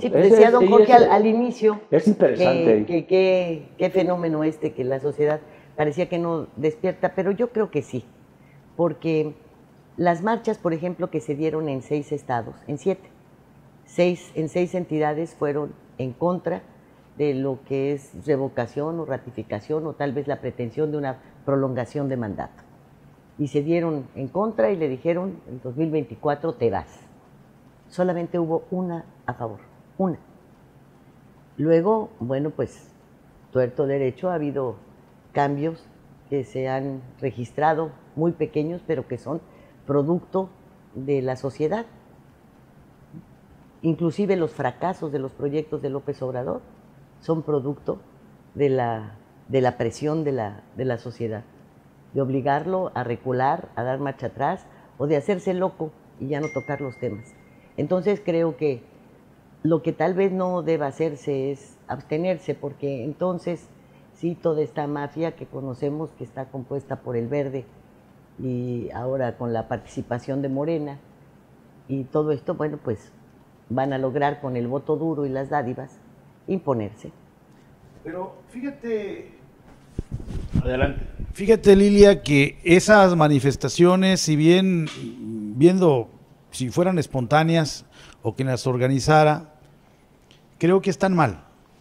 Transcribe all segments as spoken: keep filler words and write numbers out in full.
Sí, decía don Jorge al, al inicio es interesante. que, que, que, qué fenómeno este, que la sociedad parecía que no despierta, pero yo creo que sí, porque las marchas, por ejemplo, que se dieron en seis estados, en siete, seis, en seis entidades fueron en contra de lo que es revocación o ratificación o tal vez la pretensión de una prolongación de mandato. Y se dieron en contra y le dijeron, en dos mil veinticuatro te vas. Solamente hubo una a favor, una. Luego, bueno, pues, tuerto derecho, ha habido cambios que se han registrado, muy pequeños, pero que son producto de la sociedad. Inclusive los fracasos de los proyectos de López Obrador son producto de la, de la presión de la, de la sociedad, de obligarlo a recular, a dar marcha atrás, o de hacerse loco y ya no tocar los temas. Entonces creo que lo que tal vez no deba hacerse es abstenerse, porque entonces sí, toda esta mafia que conocemos, que está compuesta por el Verde y ahora con la participación de Morena y todo esto, bueno, pues van a lograr con el voto duro y las dádivas imponerse. Pero fíjate, adelante. Fíjate, Lilia, que esas manifestaciones, si bien viendo si fueran espontáneas o quien las organizara, creo que están mal.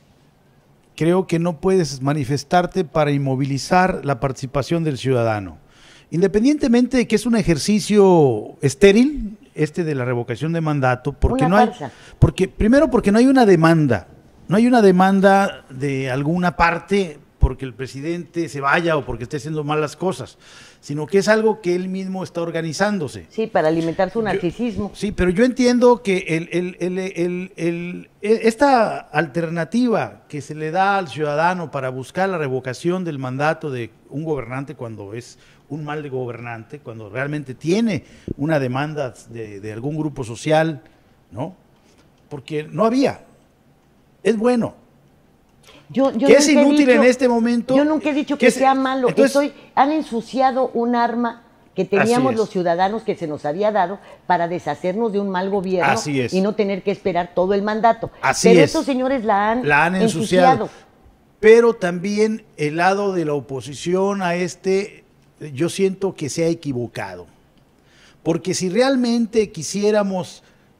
Creo que no puedes manifestarte para inmovilizar la participación del ciudadano. Independientemente de que es un ejercicio estéril, este de la revocación de mandato, porque no hay, porque primero porque no hay una demanda, no hay una demanda de alguna parte porque el presidente se vaya o porque esté haciendo mal las cosas, sino que es algo que él mismo está organizándose. Sí, para alimentar su narcisismo. Yo, sí, pero yo entiendo que el, el, el, el, el, el, esta alternativa que se le da al ciudadano para buscar la revocación del mandato de un gobernante cuando es un mal de gobernante, cuando realmente tiene una demanda de, de algún grupo social, ¿no? Porque no había. Es bueno. Yo, yo que es inútil dicho, en este momento. Yo nunca he dicho que, que sea malo. Entonces, Estoy, han ensuciado un arma que teníamos los ciudadanos que se nos había dado para deshacernos de un mal gobierno así es. y no tener que esperar todo el mandato. Así Pero es. estos señores la han, la han ensuciado. ensuciado. Pero también el lado de la oposición a este, yo siento que se ha equivocado. Porque si realmente quisiéramos,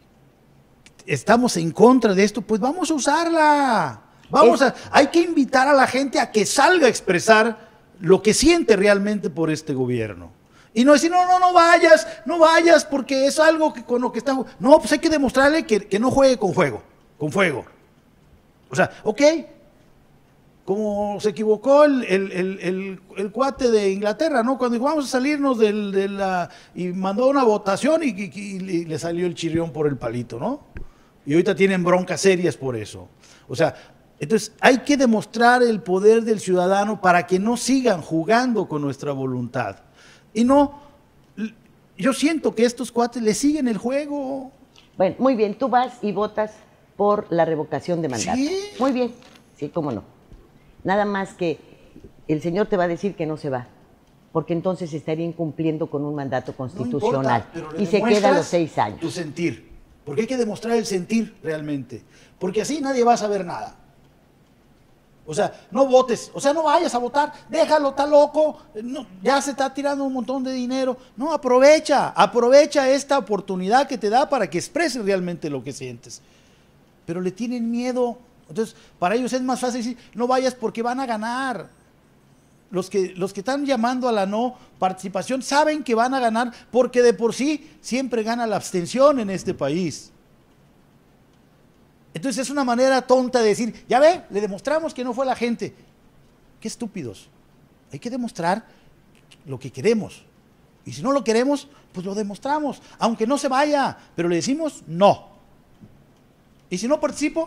estamos en contra de esto, pues vamos a usarla. Vamos a, hay que invitar a la gente a que salga a expresar lo que siente realmente por este gobierno. Y no decir, no, no, no vayas, no vayas, porque es algo que con lo que está... No, pues hay que demostrarle que, que no juegue con fuego, con fuego. O sea, ok, como se equivocó el, el, el, el, el cuate de Inglaterra, ¿no? Cuando dijo, vamos a salirnos del, de la... y mandó una votación y, y, y le salió el chirrión por el palito, ¿no? Y ahorita tienen broncas serias por eso. O sea... Entonces, hay que demostrar el poder del ciudadano para que no sigan jugando con nuestra voluntad. Y no, yo siento que estos cuates le siguen el juego. Bueno, muy bien, tú vas y votas por la revocación de mandato. ¿Sí? Muy bien, sí, cómo no. Nada más que el señor te va a decir que no se va, porque entonces estaría incumpliendo con un mandato constitucional no importa, y se queda los seis años. Tu sentir, porque hay que demostrar el sentir realmente, porque así nadie va a saber nada. O sea, no votes, o sea, no vayas a votar, déjalo, está loco, no, ya se está tirando un montón de dinero. No, aprovecha, aprovecha esta oportunidad que te da para que expreses realmente lo que sientes. Pero le tienen miedo, entonces para ellos es más fácil decir, no vayas porque van a ganar. Los que, los que están llamando a la no participación saben que van a ganar porque de por sí siempre gana la abstención en este país. Entonces es una manera tonta de decir, ya ve, le demostramos que no fue la gente. Qué estúpidos. Hay que demostrar lo que queremos. Y si no lo queremos, pues lo demostramos, aunque no se vaya, pero le decimos no. Y si no participo,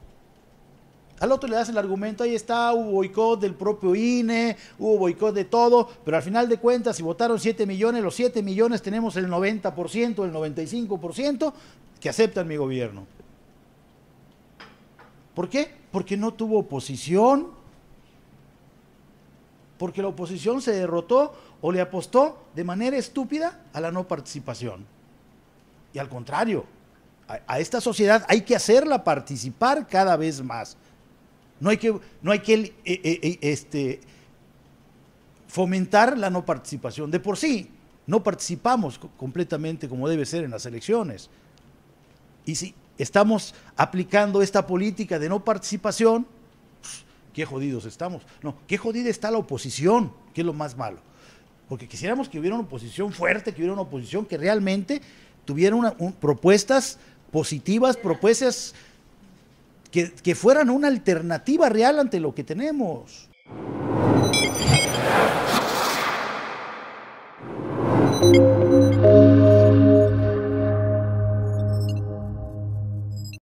al otro le das el argumento, ahí está, hubo boicot del propio I N E, hubo boicot de todo, pero al final de cuentas, si votaron siete millones, los siete millones tenemos el noventa por ciento, el noventa y cinco por ciento que aceptan mi gobierno. ¿Por qué? Porque no tuvo oposición, porque la oposición se derrotó o le apostó de manera estúpida a la no participación. Y al contrario, a, a esta sociedad hay que hacerla participar cada vez más. No hay que, no hay que eh, eh, este, fomentar la no participación. De por sí, no participamos completamente como debe ser en las elecciones. Y si estamos aplicando esta política de no participación, pues, qué jodidos estamos. No, qué jodida está la oposición, que es lo más malo. Porque quisiéramos que hubiera una oposición fuerte, que hubiera una oposición que realmente tuviera una, un, propuestas positivas, propuestas que, que fueran una alternativa real ante lo que tenemos.